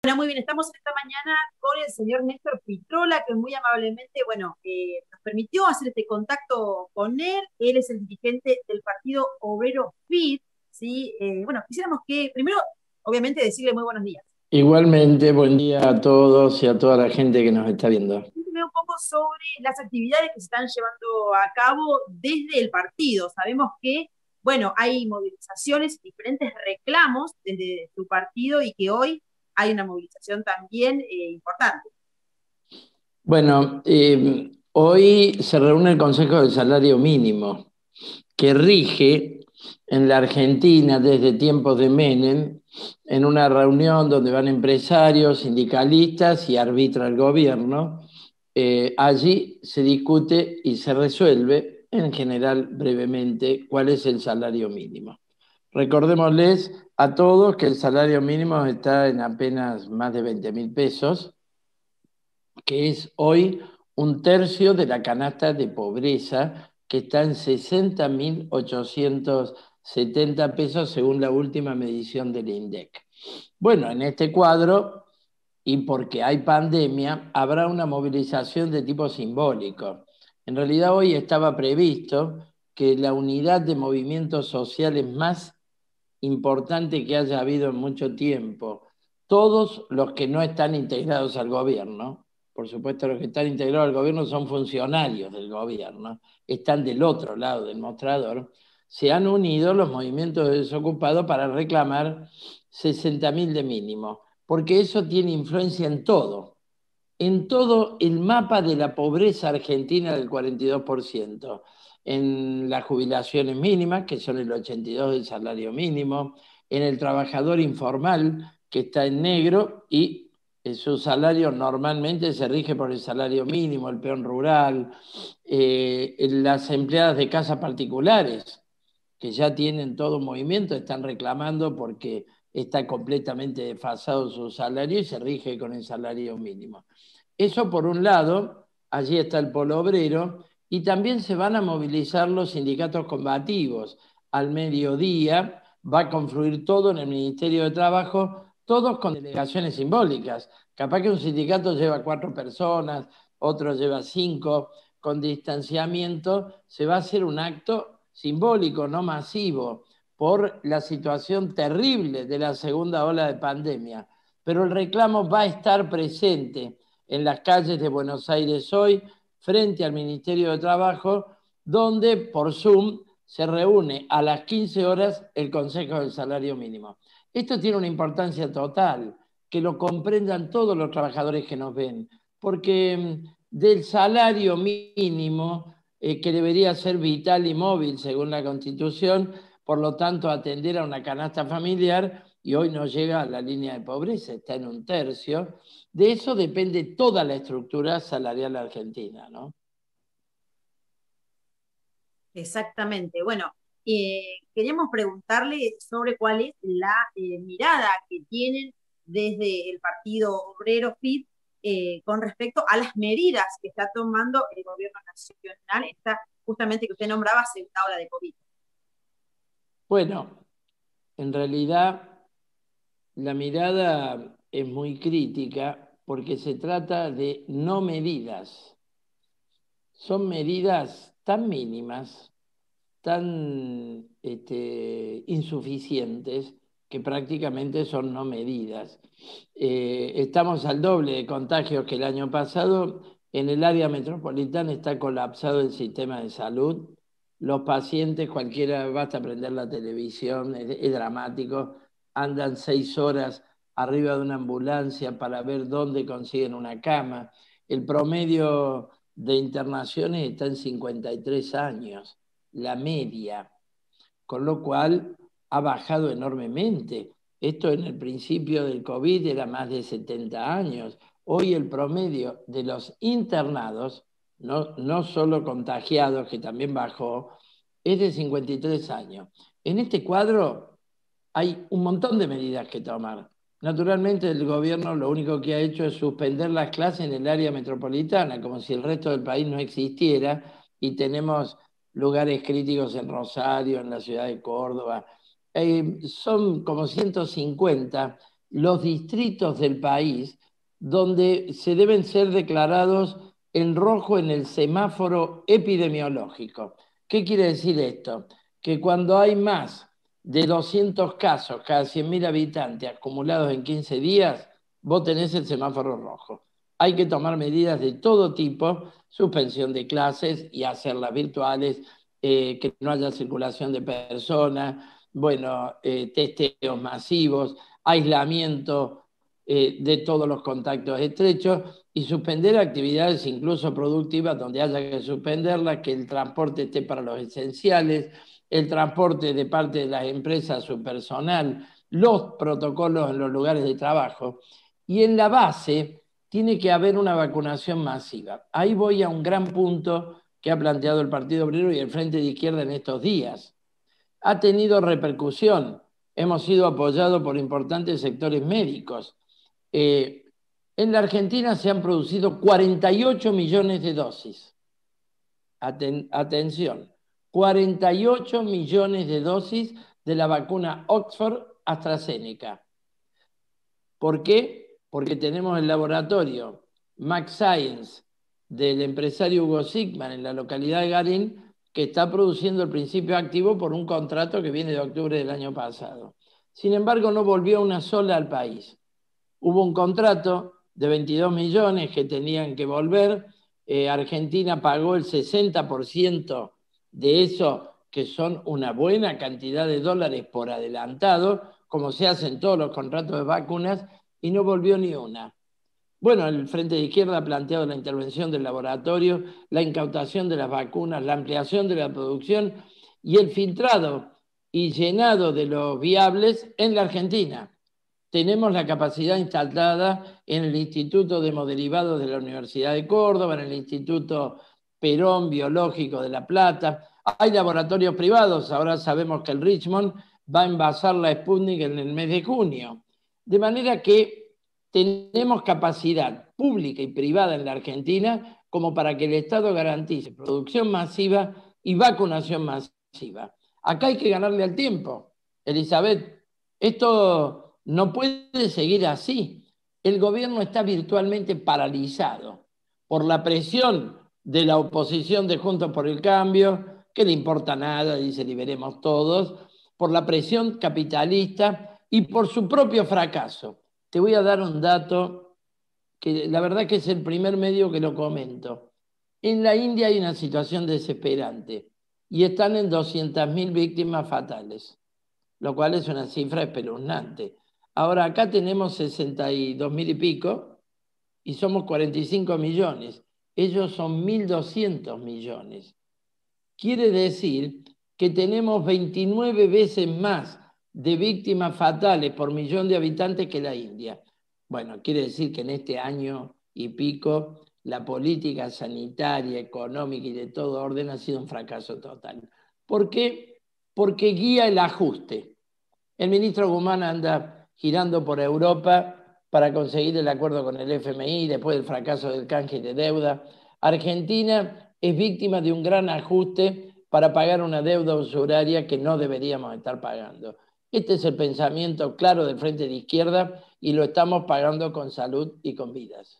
Muy bien, estamos esta mañana con el señor Néstor Pitrola, que muy amablemente, nos permitió hacer este contacto con él. Él es el dirigente del Partido Obrero FIT, ¿sí? Quisiéramos que, primero, obviamente, decirle muy buenos días. Igualmente, buen día a todos y a toda la gente que nos está viendo. Cuénteme un poco sobre las actividades que se están llevando a cabo desde el partido. Sabemos que, hay movilizaciones, diferentes reclamos desde su partido y que hoy hay una movilización también importante. Bueno, hoy se reúne el Consejo del Salario Mínimo, que rige en la Argentina desde tiempos de Menem, en una reunión donde van empresarios, sindicalistas y arbitra el gobierno. Allí se discute y se resuelve, en general brevemente, cuál es el salario mínimo. Recordémosles a todos que el salario mínimo está en apenas más de 20.000 pesos, que es hoy un tercio de la canasta de pobreza, que está en 60.870 pesos según la última medición del INDEC. Bueno, en este cuadro, y porque hay pandemia, habrá una movilización de tipo simbólico. En realidad hoy estaba previsto que la unidad de movimientos sociales más importante que haya habido en mucho tiempo, todos los que no están integrados al gobierno, por supuesto los que están integrados al gobierno son funcionarios del gobierno, están del otro lado del mostrador, se han unido los movimientos de desocupados para reclamar 60.000 de mínimo, porque eso tiene influencia en todo el mapa de la pobreza argentina del 42%, en las jubilaciones mínimas, que son el 82% del salario mínimo, en el trabajador informal, que está en negro, y su salario normalmente se rige por el salario mínimo, el peón rural, las empleadas de casas particulares, que ya tienen todo un movimiento, están reclamando porque está completamente desfasado su salario y se rige con el salario mínimo. Eso por un lado, allí está el polo obrero, y también se van a movilizar los sindicatos combativos. Al mediodía va a confluir todo en el Ministerio de Trabajo, todos con delegaciones simbólicas. Capaz que un sindicato lleva 4 personas, otro lleva 5, con distanciamiento. Se va a hacer un acto simbólico, no masivo, por la situación terrible de la segunda ola de pandemia. Pero el reclamo va a estar presente en las calles de Buenos Aires hoy, frente al Ministerio de Trabajo, donde por Zoom se reúne a las 15 horas el Consejo del Salario Mínimo. Esto tiene una importancia total, que lo comprendan todos los trabajadores que nos ven, porque del salario mínimo, que debería ser vital y móvil según la Constitución, por lo tanto atender a una canasta familiar, y hoy no llega a la línea de pobreza, está en un tercio. De eso depende toda la estructura salarial argentina, ¿no? Exactamente. Queríamos preguntarle sobre cuál es la mirada que tienen desde el Partido Obrero FIT con respecto a las medidas que está tomando el gobierno nacional, esta justamente que usted nombraba, segunda ola de COVID. Bueno, en realidad la mirada es muy crítica porque se trata de no medidas. Son medidas tan mínimas, tan insuficientes, que prácticamente son no medidas. Estamos al doble de contagios que el año pasado. En el área metropolitana está colapsado el sistema de salud. Los pacientes, cualquiera, basta prender la televisión, es dramático. Andan 6 horas arriba de una ambulancia para ver dónde consiguen una cama. El promedio de internaciones está en 53 años, la media, con lo cual ha bajado enormemente. Esto en el principio del COVID era más de 70 años. Hoy el promedio de los internados, no solo contagiados, que también bajó, es de 53 años. En este cuadro hay un montón de medidas que tomar. Naturalmente el gobierno lo único que ha hecho es suspender las clases en el área metropolitana, como si el resto del país no existiera, y tenemos lugares críticos en Rosario, en la ciudad de Córdoba. Son como 150 los distritos del país donde se deben ser declarados en rojo en el semáforo epidemiológico. ¿Qué quiere decir esto? Que cuando hay más de 200 casos cada 100.000 habitantes acumulados en 15 días, vos tenés el semáforo rojo. Hay que tomar medidas de todo tipo, suspensión de clases y hacerlas virtuales, que no haya circulación de personas, bueno, testeos masivos, aislamiento de todos los contactos estrechos y suspender actividades incluso productivas donde haya que suspenderlas, que el transporte esté para los esenciales, el transporte de parte de las empresas a su personal, los protocolos en los lugares de trabajo. Y en la base tiene que haber una vacunación masiva. Ahí voy a un gran punto que ha planteado el Partido Obrero y el Frente de Izquierda en estos días. Ha tenido repercusión. Hemos sido apoyados por importantes sectores médicos. En la Argentina se han producido 48 millones de dosis. Atención, 48 millones de dosis de la vacuna Oxford AstraZeneca. ¿Por qué? Porque tenemos el laboratorio Max Science del empresario Hugo Sigman en la localidad de Garín, que está produciendo el principio activo por un contrato que viene de octubre del año pasado. Sin embargo, no volvió una sola al país. Hubo un contrato de 22 millones que tenían que volver. Argentina pagó el 60% de eso, que son una buena cantidad de dólares por adelantado, como se hace en todos los contratos de vacunas, y no volvió ni una. Bueno, el Frente de Izquierda ha planteado la intervención del laboratorio, la incautación de las vacunas, la ampliación de la producción y el filtrado y llenado de los viables en la Argentina. Tenemos la capacidad instalada en el Instituto de Hemoderivados de la Universidad de Córdoba, en el Instituto Perón Biológico de La Plata. Hay laboratorios privados, ahora sabemos que el Richmond va a envasar la Sputnik en el mes de junio. De manera que tenemos capacidad pública y privada en la Argentina como para que el Estado garantice producción masiva y vacunación masiva. Acá hay que ganarle al tiempo, Elizabeth. Esto no puede seguir así. El gobierno está virtualmente paralizado por la presión de la oposición de Juntos por el Cambio, que le importa nada, dice liberemos todos, por la presión capitalista y por su propio fracaso. Te voy a dar un dato que la verdad que es el primer medio que lo comento. En la India hay una situación desesperante y están en 200.000 víctimas fatales, lo cual es una cifra espeluznante. Ahora acá tenemos 62.000 y pico y somos 45 millones. Ellos son 1.200 millones. Quiere decir que tenemos 29 veces más de víctimas fatales por millón de habitantes que la India. Bueno, quiere decir que en este año y pico la política sanitaria, económica y de todo orden ha sido un fracaso total. ¿Por qué? Porque guía el ajuste. El ministro Guzmán anda girando por Europa para conseguir el acuerdo con el FMI después del fracaso del canje de deuda. Argentina es víctima de un gran ajuste para pagar una deuda usuraria que no deberíamos estar pagando. Este es el pensamiento claro del Frente de Izquierda y lo estamos pagando con salud y con vidas.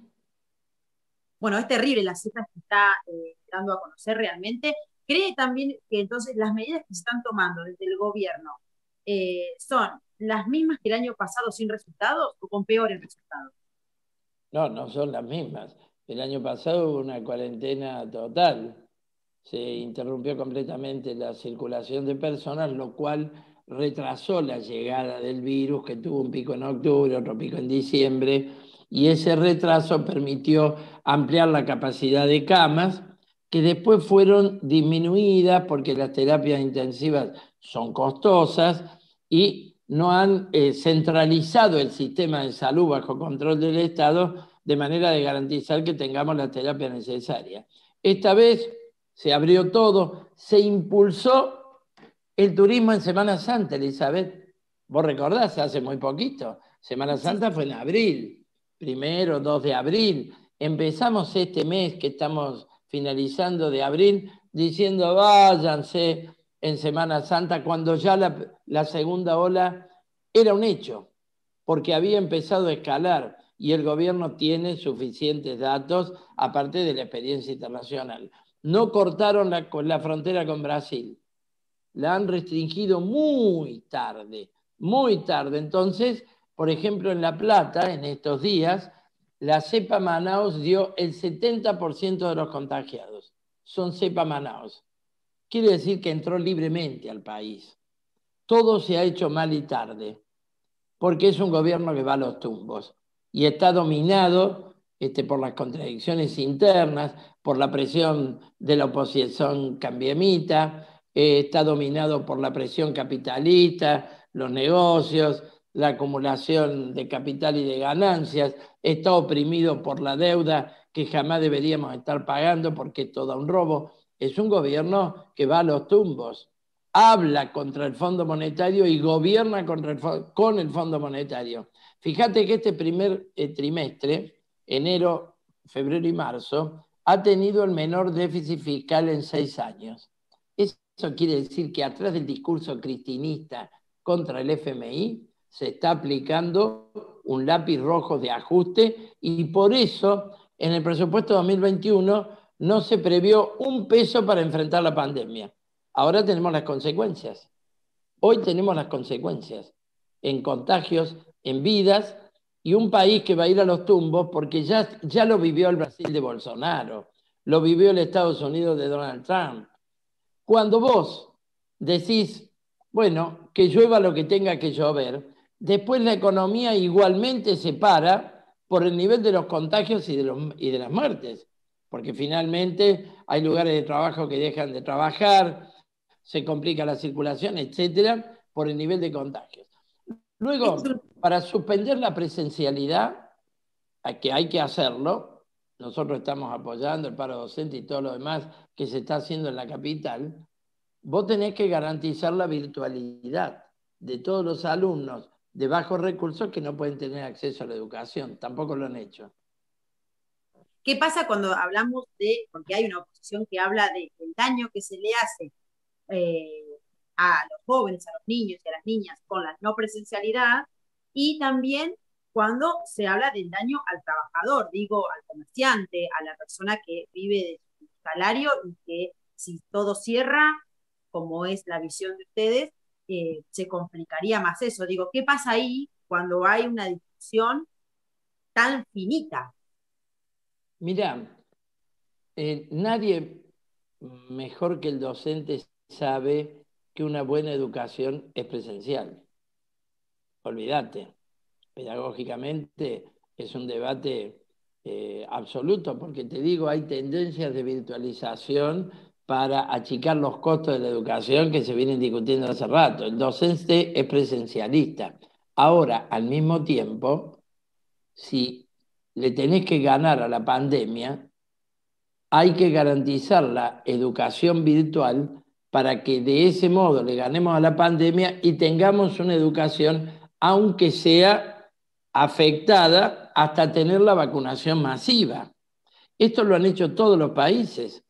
Bueno, es terrible las cifras que está dando a conocer realmente. ¿Cree también que entonces las medidas que se están tomando desde el gobierno son las mismas que el año pasado sin resultados o con peores resultados? No, no son las mismas. El año pasado hubo una cuarentena total. Se interrumpió completamente la circulación de personas, lo cual retrasó la llegada del virus, que tuvo un pico en octubre, otro pico en diciembre, y ese retraso permitió ampliar la capacidad de camas, que después fueron disminuidas porque las terapias intensivas son costosas y no han centralizado el sistema de salud bajo control del Estado de manera de garantizar que tengamos la terapia necesaria. Esta vez se abrió todo, se impulsó el turismo en Semana Santa, Elizabeth. Vos recordás, hace muy poquito. Semana Santa fue en abril, 1, 2 de abril. Empezamos este mes que estamos finalizando de abril diciendo váyanse en Semana Santa cuando ya la segunda ola era un hecho. porque había empezado a escalar y el gobierno tiene suficientes datos, aparte de la experiencia internacional. No cortaron la frontera con Brasil, la han restringido muy tarde, muy tarde. Entonces, por ejemplo, en La Plata, en estos días, la cepa Manaus dio el 70% de los contagiados. Son cepa Manaus. Quiere decir que entró libremente al país. Todo se ha hecho mal y tarde, porque es un gobierno que va a los tumbos y está dominado por las contradicciones internas, por la presión de la oposición cambiemita, está dominado por la presión capitalista, los negocios, la acumulación de capital y de ganancias, está oprimido por la deuda que jamás deberíamos estar pagando porque es todo un robo. Es un gobierno que va a los tumbos, habla contra el Fondo Monetario y gobierna con el Fondo Monetario. Fíjate que este primer trimestre, enero, febrero y marzo, ha tenido el menor déficit fiscal en 6 años. Eso quiere decir que atrás del discurso cristinista contra el FMI se está aplicando un lápiz rojo de ajuste y por eso en el presupuesto 2021 no se previó un peso para enfrentar la pandemia. Ahora tenemos las consecuencias. Hoy tenemos las consecuencias en contagios, en vidas, y un país que va a ir a los tumbos porque ya lo vivió el Brasil de Bolsonaro, lo vivió el Estados Unidos de Donald Trump. Cuando vos decís, bueno, que llueva lo que tenga que llover, después la economía igualmente se para por el nivel de los contagios y de las muertes, porque finalmente hay lugares de trabajo que dejan de trabajar, se complica la circulación, etcétera, por el nivel de contagios. Luego, para suspender la presencialidad, que hay que hacerlo, nosotros estamos apoyando el paro docente y todo lo demás que se está haciendo en la capital, vos tenés que garantizar la virtualidad de todos los alumnos de bajos recursos que no pueden tener acceso a la educación, tampoco lo han hecho. ¿Qué pasa cuando hablamos porque hay una oposición que habla del daño que se le hace a los jóvenes, a los niños y a las niñas con la no presencialidad, y también cuando se habla del daño al trabajador, digo, al comerciante, a la persona que vive de su salario y que si todo cierra, como es la visión de ustedes, se complicaría más eso. Digo, ¿qué pasa ahí cuando hay una discusión tan finita? Mirá, nadie mejor que el docente sabe que una buena educación es presencial. Olvídate, pedagógicamente es un debate absoluto, porque te digo, hay tendencias de virtualización para achicar los costos de la educación que se vienen discutiendo hace rato. El docente es presencialista. Ahora, al mismo tiempo, si le tenés que ganar a la pandemia, hay que garantizar la educación virtual para que de ese modo le ganemos a la pandemia y tengamos una educación, aunque sea afectada, hasta tener la vacunación masiva. Esto lo han hecho todos los países.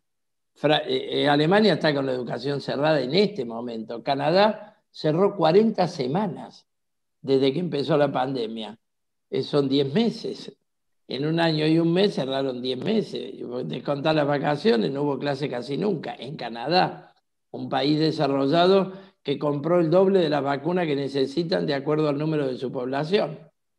Alemania está con la educación cerrada en este momento. Canadá cerró 40 semanas desde que empezó la pandemia. Son 10 meses. En un año y un mes cerraron 10 meses. Descontar las vacaciones, no hubo clase casi nunca. En Canadá, un país desarrollado que compró el doble de las vacunas que necesitan de acuerdo al número de su población.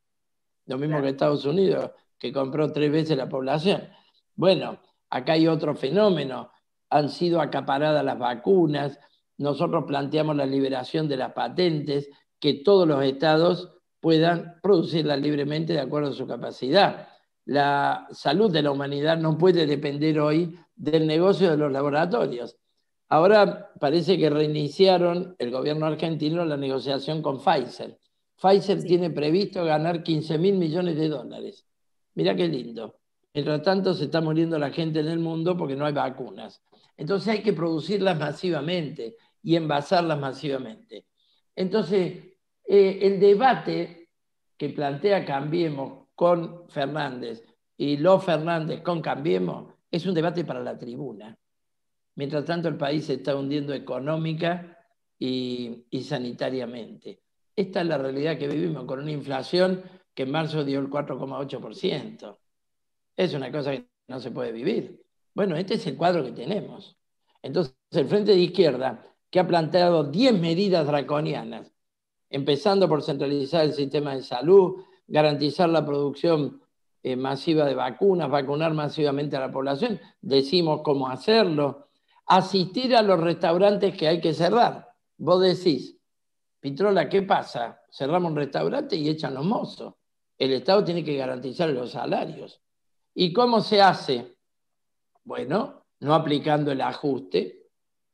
Lo mismo que Estados Unidos, que compró 3 veces la población. Bueno, acá hay otro fenómeno. Han sido acaparadas las vacunas. Nosotros planteamos la liberación de las patentes, que todos los estados puedan producirlas libremente de acuerdo a su capacidad. La salud de la humanidad no puede depender hoy del negocio de los laboratorios. Ahora parece que reiniciaron el gobierno argentino la negociación con Pfizer. Pfizer tiene previsto ganar 15.000 millones de dólares. Mirá qué lindo. Mientras tanto se está muriendo la gente en el mundo porque no hay vacunas. Entonces hay que producirlas masivamente y envasarlas masivamente. Entonces, el debate que plantea Cambiemos con Fernández y los Fernández con Cambiemos es un debate para la tribuna. Mientras tanto, el país se está hundiendo económica y sanitariamente. Esta es la realidad que vivimos, con una inflación que en marzo dio el 4,8%. Es una cosa que no se puede vivir. Bueno, este es el cuadro que tenemos. Entonces, el Frente de Izquierda, que ha planteado 10 medidas draconianas, empezando por centralizar el sistema de salud, garantizar la producción masiva de vacunas, vacunar masivamente a la población, decimos cómo hacerlo, asistir a los restaurantes que hay que cerrar. Vos decís, Pitrola, ¿qué pasa? Cerramos un restaurante y echan los mozos. El Estado tiene que garantizar los salarios. ¿Y cómo se hace? Bueno, no aplicando el ajuste,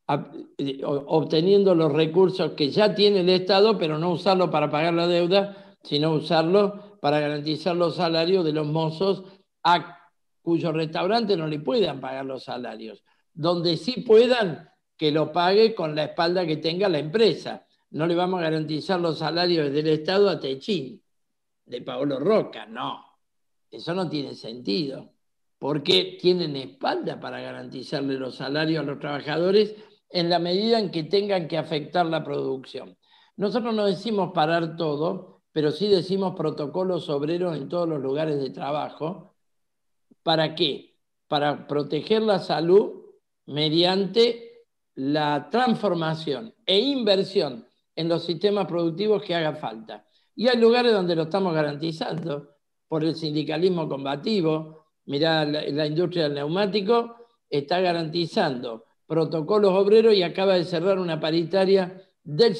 obteniendo los recursos que ya tiene el Estado, pero no usarlo para pagar la deuda, sino usarlo para garantizar los salarios de los mozos a cuyos restaurantes no le puedan pagar los salarios. Donde sí puedan, que lo pague con la espalda que tenga la empresa. No le vamos a garantizar los salarios del Estado a Techín, de Paolo Roca, no. Eso no tiene sentido, porque tienen espalda para garantizarle los salarios a los trabajadores en la medida en que tengan que afectar la producción. Nosotros no decimos parar todo, pero sí decimos protocolos obreros en todos los lugares de trabajo. ¿Para qué? Para proteger la salud mediante la transformación e inversión en los sistemas productivos que haga falta. Y hay lugares donde lo estamos garantizando por el sindicalismo combativo. Mirá, la industria del neumático está garantizando protocolos obreros y acaba de cerrar una paritaria del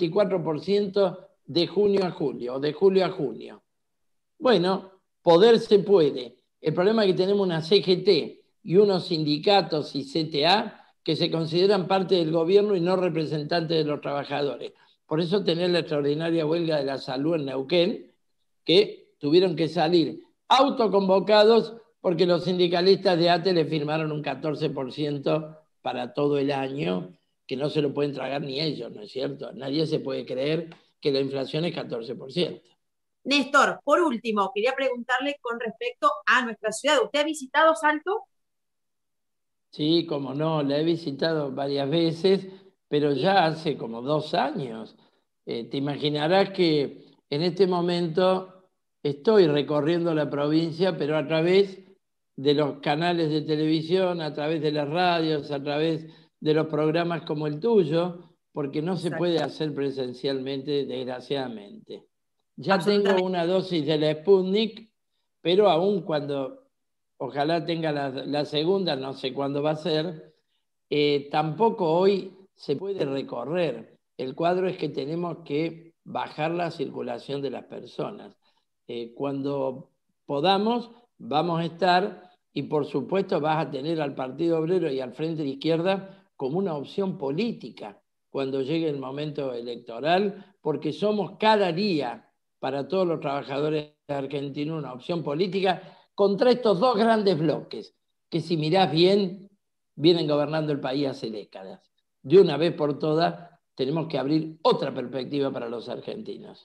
54% de junio a julio, o de julio a junio. Bueno, poder se puede. El problema es que tenemos una CGT y unos sindicatos y CTA que se consideran parte del gobierno y no representantes de los trabajadores. Por eso tener la extraordinaria huelga de la salud en Neuquén, que tuvieron que salir autoconvocados porque los sindicalistas de ATE le firmaron un 14% para todo el año, que no se lo pueden tragar ni ellos, ¿no es cierto? Nadie se puede creer que la inflación es 14%. Néstor, por último, quería preguntarle con respecto a nuestra ciudad. ¿Usted ha visitado Salto? Sí, como no, la he visitado varias veces, pero Bien, ya hace como 2 años. Te imaginarás que en este momento estoy recorriendo la provincia, pero a través de los canales de televisión, a través de las radios, a través de los programas como el tuyo, porque no se puede exacto, hacer presencialmente, desgraciadamente. Ya tengo absolutamente. una dosis de la Sputnik, pero aún cuando ojalá tenga la segunda, no sé cuándo va a ser, tampoco hoy se puede recorrer. El cuadro es que tenemos que bajar la circulación de las personas. Cuando podamos, vamos a estar, y por supuesto vas a tener al Partido Obrero y al Frente de Izquierda como una opción política cuando llegue el momento electoral, porque somos cada día para todos los trabajadores argentinos una opción política contra estos dos grandes bloques, que si mirás bien, vienen gobernando el país hace décadas. De una vez por todas, tenemos que abrir otra perspectiva para los argentinos.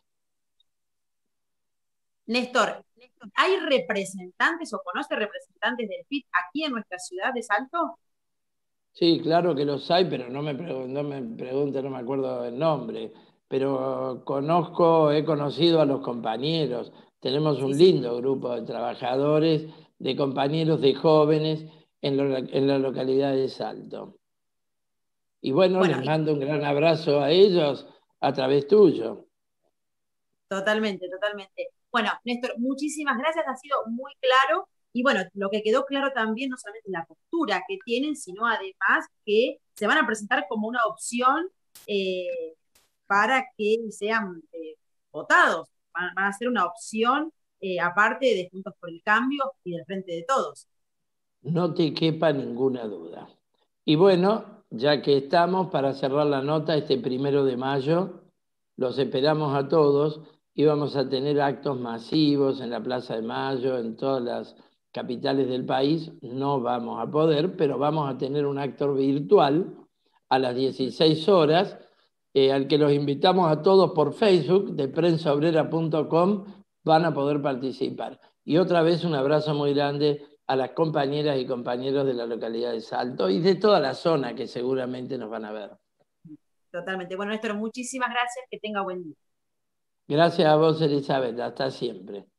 Néstor, ¿hay representantes o conoce representantes del FIT aquí en nuestra ciudad de Salto? Sí, claro que los hay, pero no me pregunte, no me acuerdo del nombre. Pero he conocido a los compañeros. Tenemos Sí, un sí. lindo grupo de trabajadores, de compañeros, de jóvenes en la localidad de Salto. Y bueno, Bueno, les mando un gran abrazo a ellos a través tuyo. totalmente, totalmente. Bueno, Néstor, muchísimas gracias, ha sido muy claro. Y bueno, lo que quedó claro también no solamente la postura que tienen, sino además que se van a presentar como una opción para que sean votados. Van a ser una opción aparte de Juntos por el Cambio y del Frente de Todos. No te quepa ninguna duda. Y bueno, ya que estamos para cerrar la nota este 1 de mayo, los esperamos a todos y vamos a tener actos masivos en la Plaza de Mayo, en todas las capitales del país. No vamos a poder, pero vamos a tener un acto virtual a las 16 horas, al que los invitamos a todos por Facebook de prensaobrera.com, van a poder participar. Y otra vez un abrazo muy grande a las compañeras y compañeros de la localidad de Salto y de toda la zona que seguramente nos van a ver. Totalmente. Bueno, Néstor, muchísimas gracias, que tenga buen día. Gracias a vos, Elizabeth. Hasta siempre.